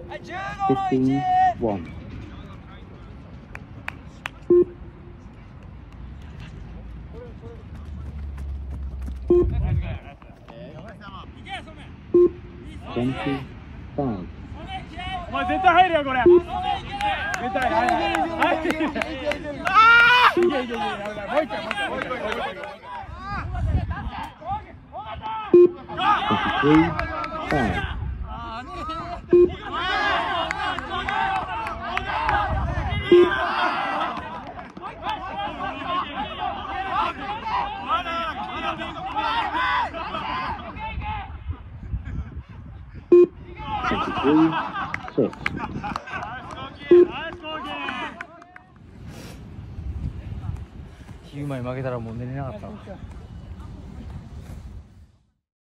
15-1。 お前絶対入るよこれ。絶対入る。ああ！いけいけいけ。もう一回。9枚負けたらもう寝れなかったわ。